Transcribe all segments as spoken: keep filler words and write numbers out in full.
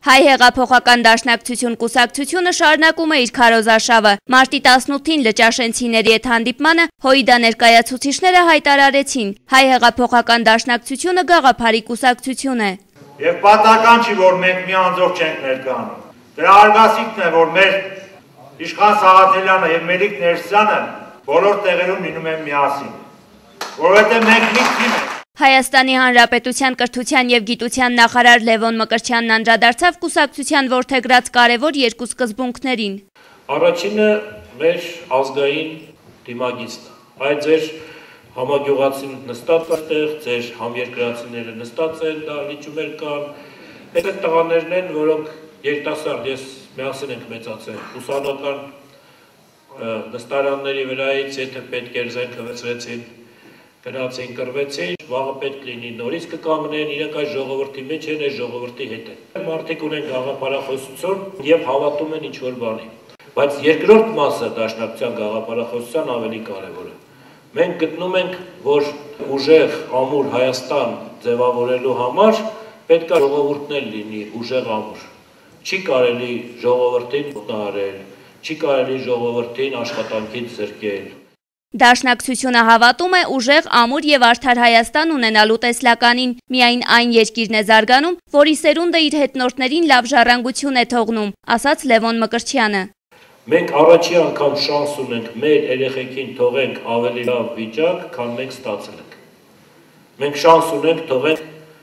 Հայ հեղափոխական դաշնակցություն կուսակցությունը շարունակում է իր քարոզարշավը։ Մարտի տասնութին լճաշենցիների հետ հանդիպմանը ՀՅԴ ներկայացուցիչները հայտարարեցին. Հայ հեղափոխական դաշնակցությունը գաղափարի կուսակցություն է։ Եվ պատահական չի, որ մենք մի անձով չենք ներկայանում։ Դրա արգասիքն է, որ մեր Իշխան Սաղաթելյանը եւ Մելիք Ներսյանը բոլոր տեղերում լինում են միասին, որովհետեւ մենք մի թիմ ենք։ Հայաստանի Հանրապետության կրթության եւ գիտության նախարար Լևոն Մկրտչյանն անդրադարձավ կուսակցության որդեգրած կարևոր երկու սկզբունքներին։ Առաջինը մեր ազգային դիմագիծն է։ Այդ ձեր համագյուղացին նստած այդտեղ, ձեր համերկրացիները նստած են, դահլիճում կան։ Այդ տղաներն են, որոնք երիտասարդ, ես միասին ենք մեծացել, ուսանողական նստարանների վրայից, եթե պետք էր զենք հվեցրեցին, գնացին, կռվեցին, վաղը պետք լինի նորից կկանգնեն, իրենք այս ժողովրդի մեջ են, այս ժողովրդի հետ են։ Մարդիկ ունեն գաղափարախոսություն եւ հավատում են ինչ-որ բանի։ Բայց երկրորդ մասը դաշնակցության գաղափարախոսության ավելի կարևոր է։ Մենք գտնում ենք, որ ուժեղ, ամուր Հայաստան ձևավորելու համար պետք է ժողովուրդն էլ լինի ուժեղ ամուր։ Չի կարելի ժողովրդին մտնահարել, չի կարելի ժողովրդին աշխատանքից զրկել։ Դաշնակցությունը հավատում է ուժեղ, ամուր եւ արդար Հայաստան ունենալու տեսլականին, միայն այն երկիրն է զարգանում, որի սերունդը իր հետնորդներին լավ ժառանգություն է թողնում, ասաց Լևոն Մկրտչյանը։ Մենք առաջի անգամ շանս ունենք մեր երեխեքին թողենք ավելի լավ վիճակ, քան մենք ստացել ենք։ Մենք շանս ունենք թողենք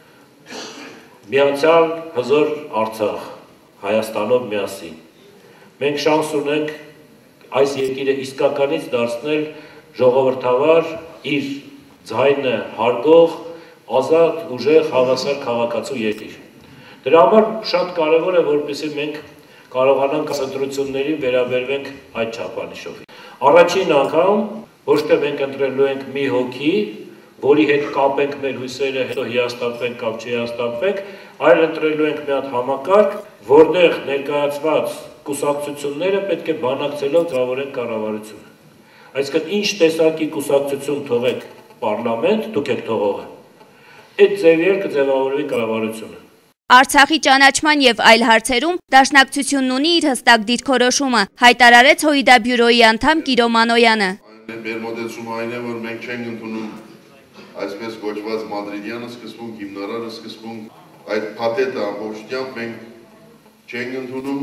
միացյալ հզոր Արցախ, Հայաստանով միասին։ Մենք շանս ունենք այս երկիրը իսկականից դարձնել ժողովրդավար, իր ձայնը հարգող, ազատ, ուժեղ, հավասար քաղաքացու երկիր։ Դրա համար շատ կարևոր է, որպեսզի մենք կարողանանք ընտրություններին վերաբերվենք այդ չափանիշով։ Առաջին անգամ ոչ թե մենք ընտրելու ենք մի հոգի, որի հետ կապենք մեր հույսերը, հետո հիասթափվենք կամ չհիասթափվենք, այլ ընտրելու ենք մի հատ համակարգ, որտեղ ներկայացված կուսակցությունները պետք է բանակցելով ձևավորեն կառավարությունը։ Այսինքն ինչ տեսակի կուսակցություն թողեք պարլամենտ, դուք եք թողողը։ Այդ ձևեր կձևավորվի կառավարությունը։ Արցախի ճանաչման եւ այլ հարցերում դաշնակցությունն ունի իր հստակ դիրքորոշումը, հայտարարեց ՀՅԴ բյուրոյի անդամ Կիրո Մանոյանը։ Մեր մոտեցումը այն է, որ մենք չենք ընդունում այսպես կոչված մադրիդյան սկզբունք, հիմնարար սկզբունք, այդ փաթեթը ամբողջությամբ մենք չենք ընդունում։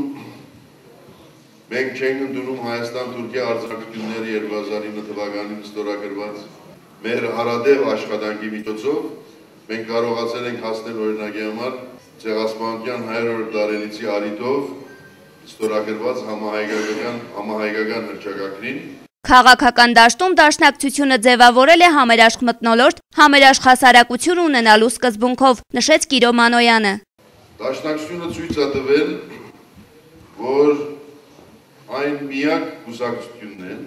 Մենք չենք ընդունում Հայաստան-Թուրքիա արձակությունները երկու հազար ինը թվականին ստորագրված մեր հարադեպ աշխատանքի միջոցով մենք կարողացել ենք հասնել օրինակի համար Ցեղասպանության հայրորդ տարելիցի արիտով ստորագրված համահայկական համահայկական հռչակագրին։ Քաղաքական դաշտում դաշնակցությունը ձևավորել է համերաշխ մթնոլորտ, համերաշխ հասարակություն ունենալու սկզբունքով, նշեց Կիրո Մանոյանը։ Դաշնակցությունը ցույց է տվել, որ այն միակ կուսակցությունն է,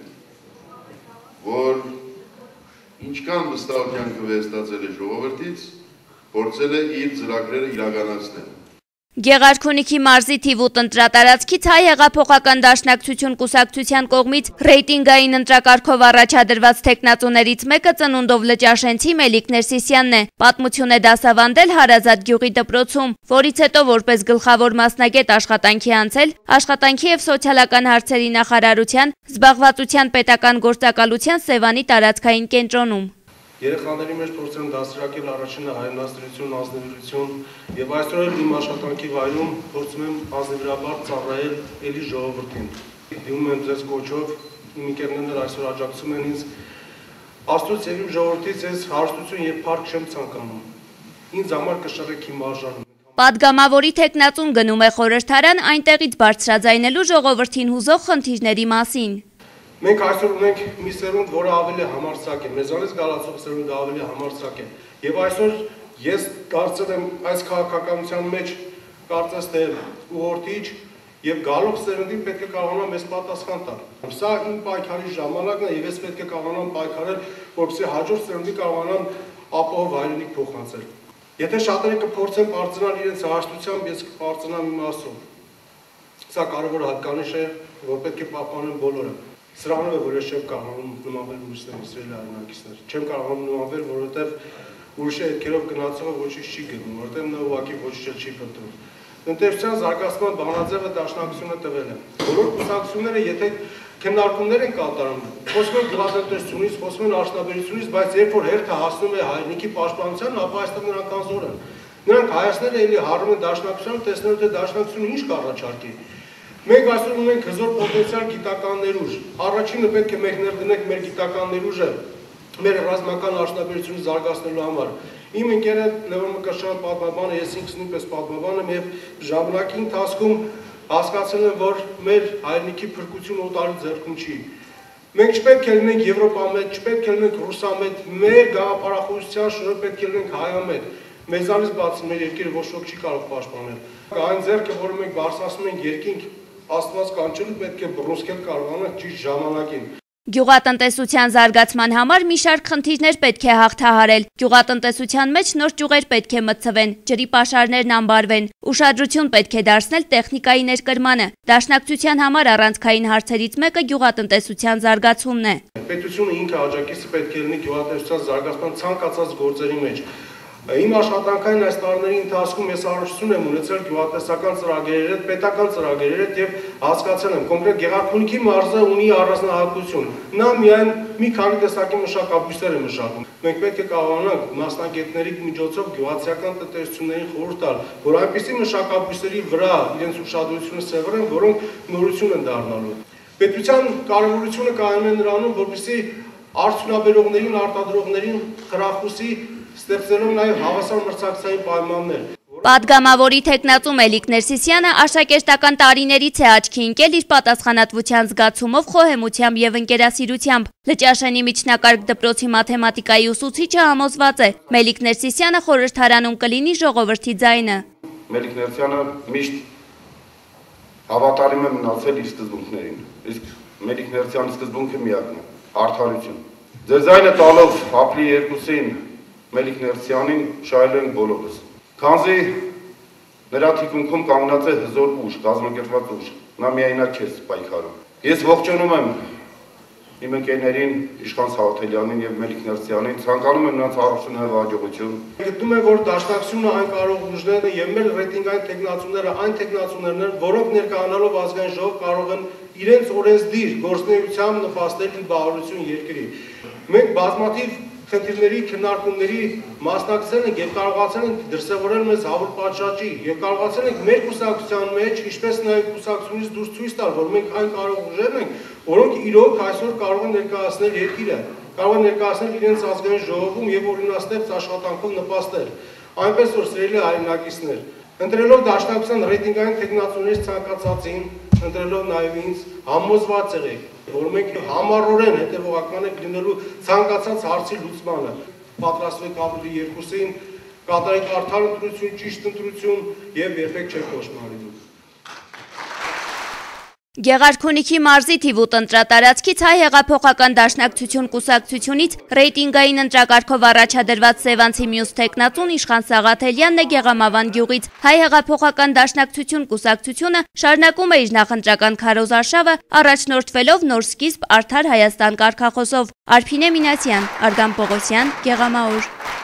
որ ինչքան վստահության կվստահել է ժողովրդից, փորձել է իր ծրագրերը իրականացնել։ Գեղարքունիքի մարզի Թիվուտ ընտրատարածքից Հայ հեղափոխական դաշնակցություն կուսակցության կողմից ռեյտինգային ընտրակարգով առաջադրված թեկնածուներից մեկը ծնունդով լճաշենցի Մելիք Ներսիսյանն է։ Պատմություն է դասավանդել Հարազատ գյուղի դպրոցում, որից հետո որպես գլխավոր մասնագետ աշխատանքի անցել Աշխատանքի եւ սոցիալական հարցերի նախարարության զբաղվածության պետական գործակալության Սևանի տարածքային կենտրոնում։ Երեխաների մեջ փորձել եմ դասերակել առաջինը հայրենասիրություն, ազնվիրություն եւ այսօր էլ իմ աշխատանքի վայրում փորձում եմ ազնվիրաբար ծառայել ելի ժողովրդին։ Դիմում եմ ձեզ կոչով, իմ ընկերներն այսօր աջակցում են ինձ։ Աստծոց եւ իմ ժողովրդից ես հարստություն եւ փառք չեմ ցանկանում։ Ինձ համար կշռեք իմ արժանը։ Պատգամավորի թեկնածուն գնում է խորհրդարան այնտեղից բարձրաձայնելու ժողովրդին հուզող խնդիրների մասին։ Մենք այսօր ունենք մի սերունդ, որը ավելի համարձակ է, մեզանից գալացող սերունդը ավելի համարձակ է։ Եվ այսօր ես կարծել եմ այս քաղաքականության մեջ կարծես թե ուղղորդիչ եւ գալով սերունդին պետք է կարողանամ մեզ պատասխան տալ։ Սա իմ պայքարի ժամանակն է եւ ես պետք է կարողանամ պայքարել, որպեսզի հաջորդ սերունդի կարողանամ ապահով հայրենիք փոխանցել։ Եթե շատերը կփորձեն բարձրանալ իրենց հաշտությամբ, ես կբարձրանամ իմ ասում։ Սա կարևոր հատկանիշ է, որ պետք է պահպանեն բոլորը։ Սրանով է, որ ես չեմ կարողանում նմանվել ուրիշներին, սիրելի հայրենակիցներ։ Չեմ կարողանում նմանվել, որովհետև ուրիշի հետքերով գնացողը ոչինչ չի գտնում, որովհետև նա ուղղակի ոչինչ չի փնտրում։ տնտեսության զարգացման բանաձևը դաշնակցությունը տվել է։ Բոլոր կուսակցությունները, եթե քննարկումներ են կատարում, խոսում են գյուղատնտեսությունից, խոսում են արդյունաբերությունից, բայց երբ որ հերթը հասնում է հայրենիքի պաշտպանության, ապա այստեղ նրանք անզոր են։ Նրանք հայացները էլի հարում են դաշնակցությանը, տեսնելով թե դաշնակցությունը ինչ կառաջարկի։ Մենք այսօր ունենք հզոր պոտենցիալ գիտական ներուժ։ Առաջինը պետք է մենք ներդնենք մեր գիտական ներուժը մեր ռազմական արդյունաբերությունը զարգացնելու համար։ Իմ ընկերը Լևոն Մկրտչյան պատմաբանը, ես ինքս նույնպես պատմաբան եմ եւ ժամանակի ընթացքում հասկացել եմ, որ մեր հայրենիքի փրկությունը օտարի ձեռքում չի։ Մենք չպետք է լինենք Եվրոպամետ, չպետք է լինենք ռուսամետ, մեր գաղափարախոսության շնորհիվ պետք է լինենք հայամետ։ Մեզանից բացի մեր երկիրը ոչ ոք չի կարող պաշտպանել։ Այն ձեռքը, որը մենք բարձրացնում ենք երկինք, Աստված կանչելու պետք է բռունցքել կարողանանք ճիշտ ժամանակին։ Գյուղատնտեսության զարգացման համար մի շարք խնդիրներ պետք է հաղթահարել։ Գյուղատնտեսության մեջ նոր ճյուղեր պետք է մտցվեն, ջրի պաշարներն անբարվեն, ուշադրություն պետք է դարձնել տեխնիկայի ներկրմանը։ Դաշնակցության համար առանցքային հարցերից մեկը գյուղատնտեսության զարգացումն է։ Պետությունը ինքը աջակիցը պետք է լինի գյուղատնտեսության զարգացման ցանկացած գործերի մեջ։ Իմ աշխատանքային այս տարիների ընթացքում ես առողջություն եմ ունեցել գյուղատնտեսական ծրագրերի հետ, պետական ծրագրերի հետ եւ հասկացել եմ, կոնկրետ Գեղարքունիքի մարզը ունի առանձնահատկություն։ Նա միայն մի քանի տեսակի մշակաբույսեր է մշակում։ Մենք պետք է կարողանանք մասնագետների միջոցով գյուղացիական տնտեսություններին խորհուրդ տալ, որ այնպիսի մշակաբույսերի վրա իրենց ուշադրությունը սևեռեն, որոնք նորություն են դառնալու։ Պետության կարևորությունը կայանում է նրանում, որպեսզի արդյունաբերողներին, արտադրողներին խրախուսի ստեղծելով նաև հավասար մրցակցային պայմաններ։ Պատգամավորի թեկնածու Մելիք Ներսիսյանը աշակերտական տարիներից է աչքի ընկել իր պատասխանատվության զգացումով, խոհեմությամբ եւ ընկերասիրությամբ։ Լճաշենի միջնակարգ դպրոցի մաթեմատիկայի ուսուցիչը համոզված է, Մելիք Ներսիսյանը խորհրդարանում կլինի ժողովրդի ձայնը։ Մելիք Ներսիսյանը միշտ հավատարիմ է մնացել իր սկզբունքներին։ Իսկ Մելիք Ներսիսյանի սկզբունքը միակն է՝ արդարություն։ Ձեր ձայնը տալով ապրիլի երկուսին Մելիք Ներսիսյանին շահելու ենք բոլորս։ Քանզի նրա թիկունքում կանգնած է հզոր ուժ, կազմակերպված ուժ, նա միայնակ չէ պայքարում։ Ես ողջունում եմ իմ ընկերներին Իշխան Սաղաթելյանին եւ Մելիք Ներսիսյանին, ցանկանում եմ նրանց առողջունիա հաջողություն։ Գտնում եմ, որ դաշնակցությունը այն կարող ուժներն են եւ մեր ռեյտինգային տեխնացուները այն տեխնացուներն են, որոնք ներկայանալով ազգային ժողով կարող են իրենց օրենսդիր գործունեությամբ նպաստել բավարարություն երկրի։ Մենք բազմաթիվ խնդիրների քննարկումների մասնակցել ենք եւ կարողացել ենք դրսեւորել մեզ հավուր պատշաճի եւ կարողացել ենք մեր կուսակցության մեջ, ինչպես նաեւ կուսակցությունից դուրս ցույց տալ, որ մենք այն կարող ուժերն ենք, որոնք իրոք այսօր կարող են ներկայացնել երկիրը, կարող են ներկայացնել իրենց ազգային ժողովում եւ օրինաստեղծ աշխատանքով նպաստել։ Այնպես որ սիրելի հայրենակիցներ, ընտրելով դաշնակցության ռեյտինգային տեխնացուներից ցանկացածին, ընտրելով նաեւ ինձ, համոզված եղեք, որ մենք համառորեն հետևողական ենք լինելու ցանկացած հարցի լուծմանը։ Պատրաստվեք ապրիլի երկուսին, կատարեք արդար ընտրություն, ճիշտ ընտրություն եւ երբեք չեք կոշմարելու։ Գեղարքունիքի մարզի Թիվուտ ընտրատարածքից Հայ հեղափոխական դաշնակցություն կուսակցությունից ռեյտինգային ընտրակարգով առաջադրված Սևանցի մյուս թեկնածուն Իշխան Սաղաթելյանն է Գեղամավան գյուղից։ Հայ հեղափոխական դաշնակցություն կուսակցությունը շարունակում է իր նախընտրական քարոզարշավը առաջնորդվելով նոր սկիզբ արդար Հայաստան կարգախոսով։ Արփինե Մինասյան, Արգամ Պողոսյան, Գեղամաուր։